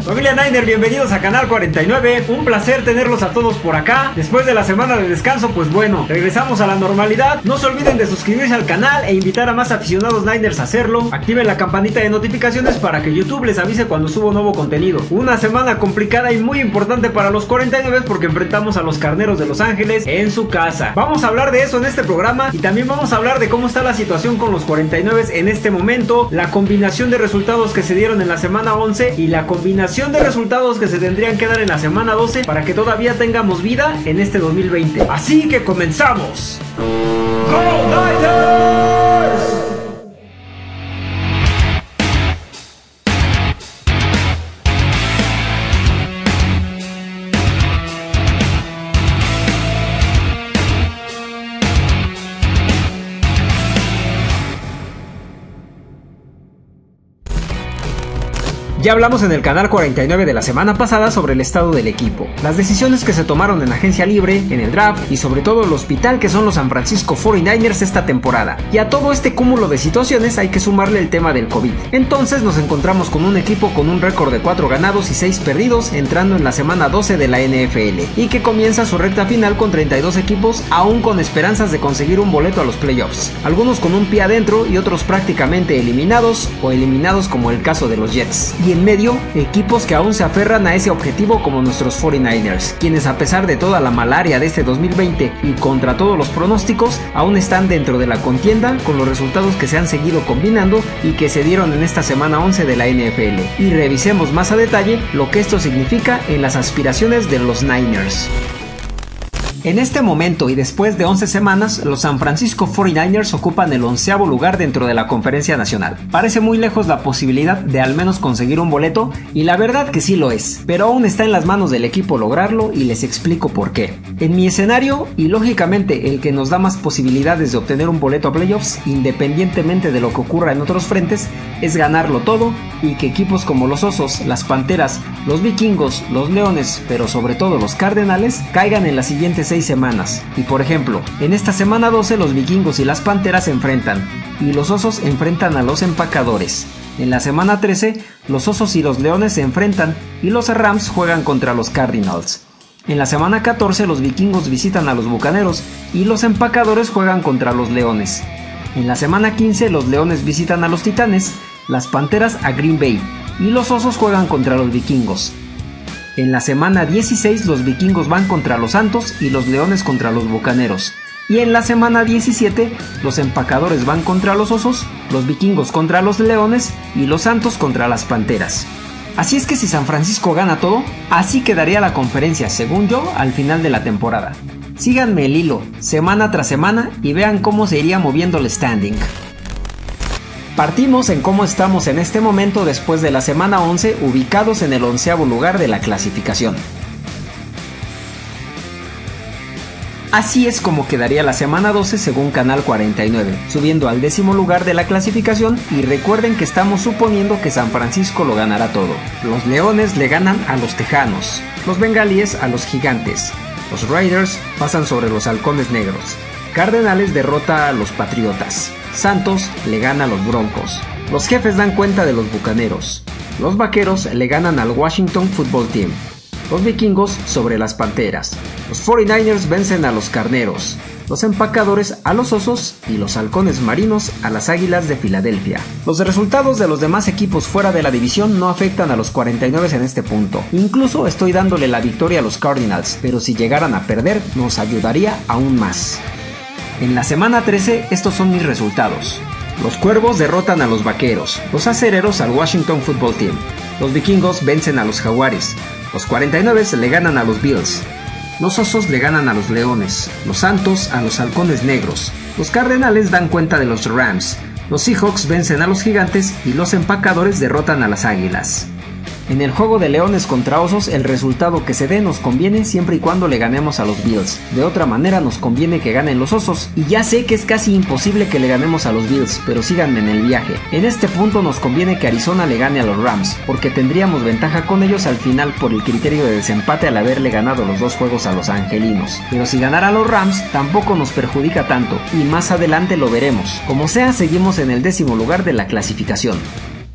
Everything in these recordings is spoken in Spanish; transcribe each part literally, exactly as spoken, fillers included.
Familia Niner, bienvenidos a Canal cuarenta y nueve. Un placer tenerlos a todos por acá. Después de la semana de descanso, pues bueno, regresamos a la normalidad. No se olviden de suscribirse al canal e invitar a más aficionados Niners a hacerlo. Activen la campanita de notificaciones para que YouTube les avise cuando subo nuevo contenido. Una semana complicada y muy importante para los cuarenta y nueve porque enfrentamos a los Carneros de Los Ángeles en su casa. Vamos a hablar de eso en este programa y también vamos a hablar de cómo está la situación con los cuarenta y nueve en este momento, la combinación de resultados que se dieron en la semana once y la combinación de resultados que se tendrían que dar en la semana doce para que todavía tengamos vida en este dos mil veinte. Así que comenzamos. ¡Go Niners! Ya hablamos en el canal cuarenta y nueve de la semana pasada sobre el estado del equipo, las decisiones que se tomaron en agencia libre, en el draft y sobre todo el hospital que son los San Francisco cuarenta y nueve ers esta temporada. Y a todo este cúmulo de situaciones hay que sumarle el tema del COVID. Entonces nos encontramos con un equipo con un récord de cuatro ganados y seis perdidos entrando en la semana doce de la N F L y que comienza su recta final con treinta y dos equipos aún con esperanzas de conseguir un boleto a los playoffs, algunos con un pie adentro y otros prácticamente eliminados o eliminados como el caso de los Jets. Y en medio, equipos que aún se aferran a ese objetivo como nuestros cuarenta y nueve ers, quienes a pesar de toda la malaria de este dos mil veinte y contra todos los pronósticos, aún están dentro de la contienda con los resultados que se han seguido combinando y que se dieron en esta semana once de la N F L. Y revisemos más a detalle lo que esto significa en las aspiraciones de los Niners. En este momento y después de once semanas, los San Francisco cuarenta y nueve ers ocupan el onceavo lugar dentro de la Conferencia Nacional. Parece muy lejos la posibilidad de al menos conseguir un boleto, y la verdad que sí lo es, pero aún está en las manos del equipo lograrlo y les explico por qué. En mi escenario, y lógicamente el que nos da más posibilidades de obtener un boleto a playoffs, independientemente de lo que ocurra en otros frentes, es ganarlo todo y que equipos como los Osos, las Panteras, los Vikingos, los Leones, pero sobre todo los Cardenales, caigan en las siguientes seis semanas. Y por ejemplo, en esta semana doce los Vikingos y las Panteras se enfrentan y los Osos enfrentan a los Empacadores. En la semana trece los Osos y los Leones se enfrentan y los Rams juegan contra los Cardinals. En la semana catorce los Vikingos visitan a los Bucaneros y los Empacadores juegan contra los Leones. En la semana quince los Leones visitan a los Titanes, las Panteras a Green Bay y los Osos juegan contra los Vikingos. En la semana dieciséis los Vikingos van contra los Santos y los Leones contra los Bucaneros. Y en la semana diecisiete los Empacadores van contra los Osos, los Vikingos contra los Leones y los Santos contra las Panteras. Así es que si San Francisco gana todo, así quedaría la conferencia, según yo, al final de la temporada. Síganme el hilo, semana tras semana, y vean cómo se iría moviendo el standing. Partimos en cómo estamos en este momento después de la semana once, ubicados en el onceavo lugar de la clasificación. Así es como quedaría la semana doce según Canal cuarenta y nueve, subiendo al décimo lugar de la clasificación, y recuerden que estamos suponiendo que San Francisco lo ganará todo. Los Leones le ganan a los Tejanos, los Bengalíes a los Gigantes, los Raiders pasan sobre los Halcones Negros, Cardenales derrota a los Patriotas, Santos le gana a los Broncos, los Jefes dan cuenta de los Bucaneros, los Vaqueros le ganan al Washington Football Team, los Vikingos sobre las Panteras, los cuarenta y nueve ers vencen a los Carneros, los Empacadores a los Osos y los Halcones Marinos a las Águilas de Filadelfia. Los resultados de los demás equipos fuera de la división no afectan a los cuarenta y nueve en este punto. Incluso estoy dándole la victoria a los Cardinals, pero si llegaran a perder nos ayudaría aún más. En la semana trece estos son mis resultados. Los Cuervos derrotan a los Vaqueros, los Acereros al Washington Football Team, los Vikingos vencen a los Jaguares, los cuarenta y nueve le ganan a los Bills, los Osos le ganan a los Leones, los Santos a los Halcones Negros, los Cardenales dan cuenta de los Rams, los Seahawks vencen a los Gigantes y los Empacadores derrotan a las Águilas. En el juego de Leones contra Osos, el resultado que se dé nos conviene siempre y cuando le ganemos a los Bills. De otra manera nos conviene que ganen los Osos. Y ya sé que es casi imposible que le ganemos a los Bills, pero síganme en el viaje. En este punto nos conviene que Arizona le gane a los Rams, porque tendríamos ventaja con ellos al final por el criterio de desempate al haberle ganado los dos juegos a los angelinos. Pero si ganara a los Rams, tampoco nos perjudica tanto, y más adelante lo veremos. Como sea, seguimos en el décimo lugar de la clasificación.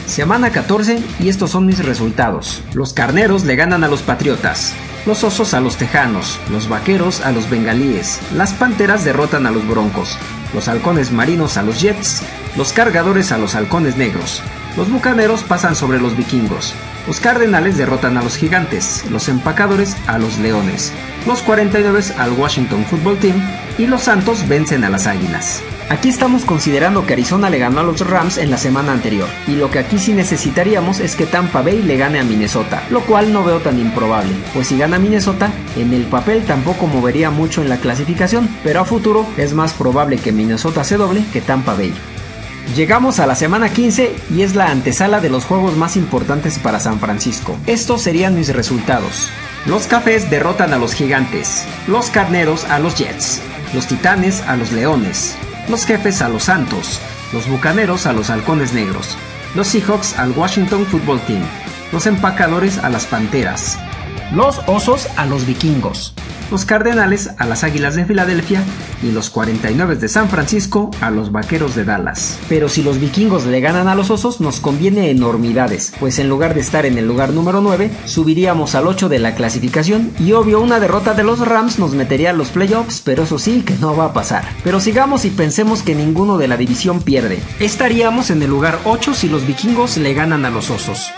Semana catorce y estos son mis resultados. Los Carneros le ganan a los Patriotas. Los Osos a los Tejanos, los Vaqueros a los Bengalíes, las Panteras derrotan a los Broncos, los Halcones Marinos a los Jets, los Cargadores a los Halcones Negros, los Bucaneros pasan sobre los Vikingos, los Cardenales derrotan a los Gigantes, los Empacadores a los Leones, los cuarenta y nueve al Washington Football Team y los Santos vencen a las Águilas. Aquí estamos considerando que Arizona le ganó a los Rams en la semana anterior, y lo que aquí sí necesitaríamos es que Tampa Bay le gane a Minnesota, lo cual no veo tan improbable, pues si gana Minnesota, en el papel tampoco movería mucho en la clasificación, pero a futuro es más probable que Minnesota se doble que Tampa Bay. Llegamos a la semana quince y es la antesala de los juegos más importantes para San Francisco. Estos serían mis resultados. Los Cafés derrotan a los Gigantes, los Carneros a los Jets, los Titanes a los Leones, los Jefes a los Santos, los Bucaneros a los Halcones Negros, los Seahawks al Washington Football Team, los Empacadores a las Panteras, los Osos a los Vikingos, los Cardenales a las Águilas de Filadelfia y los cuarenta y nueve de San Francisco a los Vaqueros de Dallas. Pero si los Vikingos le ganan a los Osos nos conviene enormidades, pues en lugar de estar en el lugar número nueve, subiríamos al ocho de la clasificación y obvio una derrota de los Rams nos metería a los playoffs, pero eso sí que no va a pasar. Pero sigamos y pensemos que ninguno de la división pierde. Estaríamos en el lugar ocho si los Vikingos le ganan a los Osos.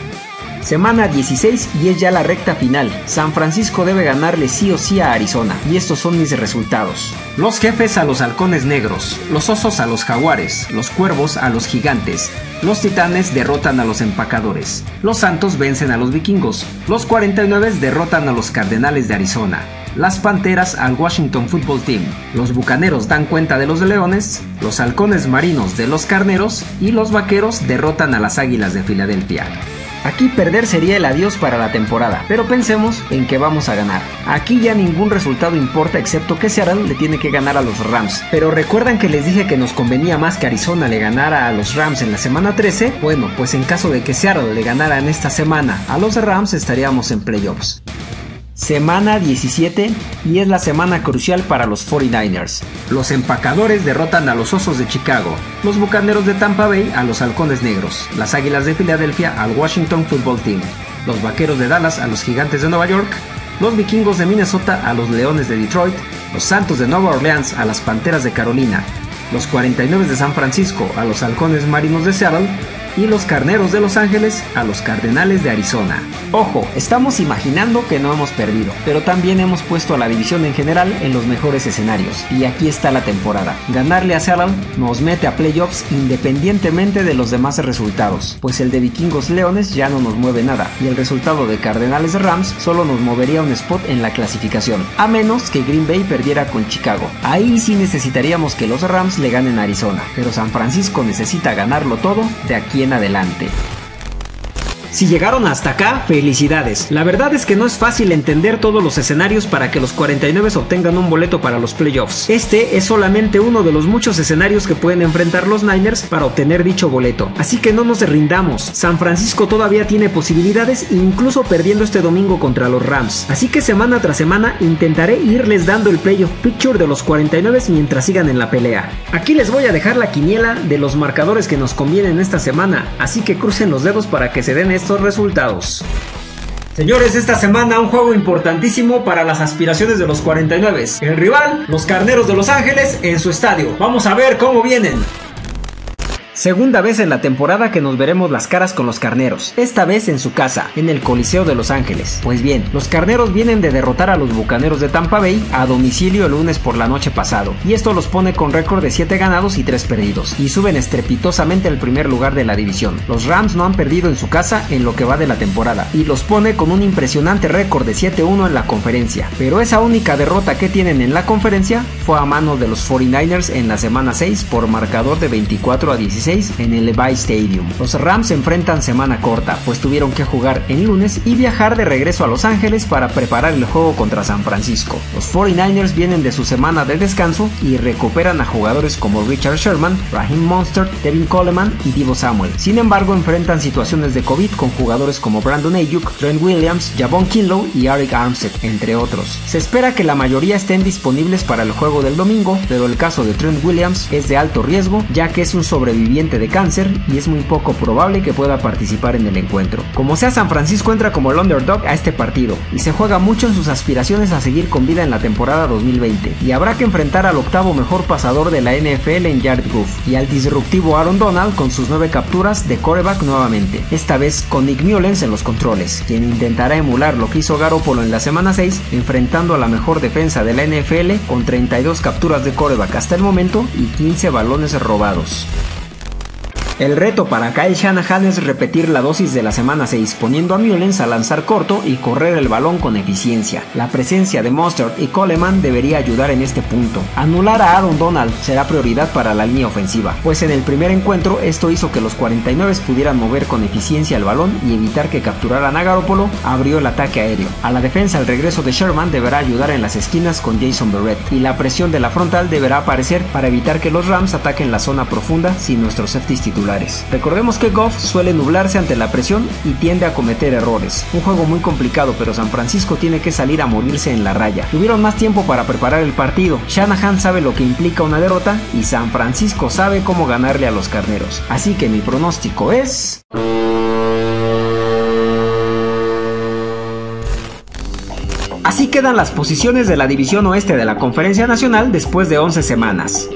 Semana dieciséis y es ya la recta final. San Francisco debe ganarle sí o sí a Arizona, y estos son mis resultados. Los Jefes a los Halcones Negros, los Osos a los Jaguares, los Cuervos a los Gigantes, los Titanes derrotan a los Empacadores, los Santos vencen a los Vikingos, los cuarenta y nueve derrotan a los Cardenales de Arizona, las Panteras al Washington Football Team, los Bucaneros dan cuenta de los Leones, los Halcones Marinos de los Carneros y los Vaqueros derrotan a las Águilas de Filadelfia. Aquí perder sería el adiós para la temporada, pero pensemos en que vamos a ganar. Aquí ya ningún resultado importa excepto que Seattle le tiene que ganar a los Rams. Pero ¿recuerdan que les dije que nos convenía más que Arizona le ganara a los Rams en la semana trece? Bueno, pues en caso de que Seattle le ganara en esta semana a los Rams estaríamos en playoffs. Semana diecisiete y es la semana crucial para los cuarenta y nueve ers. Los Empacadores derrotan a los Osos de Chicago, los Bucaneros de Tampa Bay a los Halcones Negros, las Águilas de Filadelfia al Washington Football Team, los Vaqueros de Dallas a los Gigantes de Nueva York, los Vikingos de Minnesota a los Leones de Detroit, los Santos de Nueva Orleans a las Panteras de Carolina, los cuarenta y nueve de San Francisco a los Halcones Marinos de Seattle y los Carneros de Los Ángeles a los Cardenales de Arizona. Ojo, estamos imaginando que no hemos perdido, pero también hemos puesto a la división en general en los mejores escenarios, y aquí está la temporada. Ganarle a Seattle nos mete a playoffs independientemente de los demás resultados, pues el de Vikingos Leones ya no nos mueve nada, y el resultado de Cardenales Rams solo nos movería un spot en la clasificación, a menos que Green Bay perdiera con Chicago. Ahí sí necesitaríamos que los Rams le ganen a Arizona, pero San Francisco necesita ganarlo todo de aquí en adelante. Si llegaron hasta acá, felicidades. La verdad es que no es fácil entender todos los escenarios para que los cuarenta y nueve obtengan un boleto para los playoffs. Este es solamente uno de los muchos escenarios que pueden enfrentar los Niners para obtener dicho boleto. Así que no nos rindamos. San Francisco todavía tiene posibilidades, incluso perdiendo este domingo contra los Rams. Así que semana tras semana intentaré irles dando el playoff picture de los cuarenta y nueve mientras sigan en la pelea. Aquí les voy a dejar la quiniela de los marcadores que nos convienen esta semana, así que crucen los dedos para que se den estos resultados. Señores, esta semana un juego importantísimo para las aspiraciones de los cuarenta y nueve. El rival, los Carneros de Los Ángeles, en su estadio. Vamos a ver cómo vienen. Segunda vez en la temporada que nos veremos las caras con los Carneros, esta vez en su casa, en el Coliseo de Los Ángeles. Pues bien, los Carneros vienen de derrotar a los Bucaneros de Tampa Bay a domicilio el lunes por la noche pasado, y esto los pone con récord de siete ganados y tres perdidos, y suben estrepitosamente al primer lugar de la división. Los Rams no han perdido en su casa en lo que va de la temporada, y los pone con un impresionante récord de siete uno en la conferencia, pero esa única derrota que tienen en la conferencia fue a manos de los cuarenta y nueve ers en la semana seis por marcador de veinticuatro a dieciséis en el Levi Stadium. Los Rams se enfrentan semana corta, pues tuvieron que jugar en lunes y viajar de regreso a Los Ángeles para preparar el juego contra San Francisco. Los cuarenta y nueve ers vienen de su semana de descanso y recuperan a jugadores como Richard Sherman, Raheem Mostert, Tevin Coleman y Deebo Samuel. Sin embargo, enfrentan situaciones de COVID con jugadores como Brandon Ayuk, Trent Williams, Javon Kinlaw y Arik Armstead, entre otros. Se espera que la mayoría estén disponibles para el juego del domingo, pero el caso de Trent Williams es de alto riesgo, ya que es un sobreviviente sobreviviente de cáncer y es muy poco probable que pueda participar en el encuentro. Como sea, San Francisco entra como el underdog a este partido y se juega mucho en sus aspiraciones a seguir con vida en la temporada dos mil veinte, y habrá que enfrentar al octavo mejor pasador de la N F L en Jared Goff y al disruptivo Aaron Donald con sus nueve capturas de quarterback nuevamente, esta vez con Nick Mullens en los controles, quien intentará emular lo que hizo Garoppolo en la semana seis, enfrentando a la mejor defensa de la N F L con treinta y dos capturas de quarterback hasta el momento y quince balones robados. El reto para Kyle Shanahan es repetir la dosis de la semana seis, poniendo a Mullens a lanzar corto y correr el balón con eficiencia. La presencia de Mostert y Coleman debería ayudar en este punto. Anular a Aaron Donald será prioridad para la línea ofensiva, pues en el primer encuentro esto hizo que los cuarenta y nueve pudieran mover con eficiencia el balón y evitar que capturaran a Garoppolo. Abrió el ataque aéreo. A la defensa el regreso de Sherman deberá ayudar en las esquinas con Jason Verrett, y la presión de la frontal deberá aparecer para evitar que los Rams ataquen la zona profunda sin nuestros safeties titulares. Recordemos que Goff suele nublarse ante la presión y tiende a cometer errores. Un juego muy complicado, pero San Francisco tiene que salir a morirse en la raya. Tuvieron más tiempo para preparar el partido. Shanahan sabe lo que implica una derrota y San Francisco sabe cómo ganarle a los carneros. Así que mi pronóstico es... Así quedan las posiciones de la división oeste de la Conferencia Nacional después de once semanas.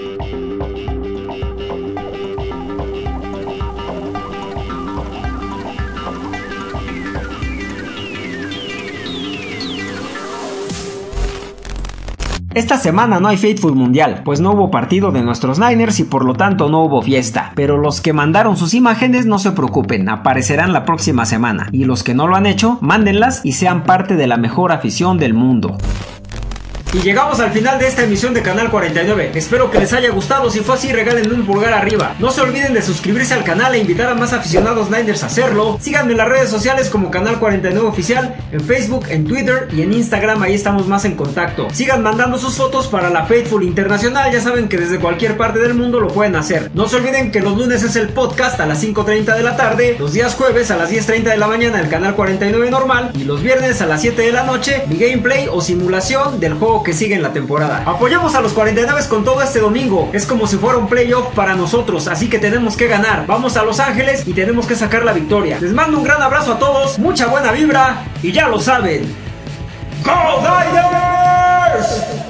Esta semana no hay Faithful Mundial, pues no hubo partido de nuestros Niners y por lo tanto no hubo fiesta, pero los que mandaron sus imágenes no se preocupen, aparecerán la próxima semana, y los que no lo han hecho, mándenlas y sean parte de la mejor afición del mundo. Y llegamos al final de esta emisión de Canal cuarenta y nueve. Espero que les haya gustado. Si fue así, regalen un pulgar arriba. No se olviden de suscribirse al canal e invitar a más aficionados Niners a hacerlo. Síganme en las redes sociales como Canal cuarenta y nueve Oficial, en Facebook, en Twitter y en Instagram. Ahí estamos más en contacto. Sigan mandando sus fotos para la Faithful Internacional. Ya saben que desde cualquier parte del mundo lo pueden hacer. No se olviden que los lunes es el podcast a las cinco treinta de la tarde, los días jueves a las diez treinta de la mañana el Canal cuarenta y nueve normal, y los viernes a las siete de la noche mi gameplay o simulación del juego que sigue en la temporada. Apoyamos a los cuarenta y nueve con todo este domingo. Es como si fuera un playoff para nosotros, así que tenemos que ganar. Vamos a Los Ángeles y tenemos que sacar la victoria. Les mando un gran abrazo a todos, mucha buena vibra y ya lo saben. ¡Go Niners!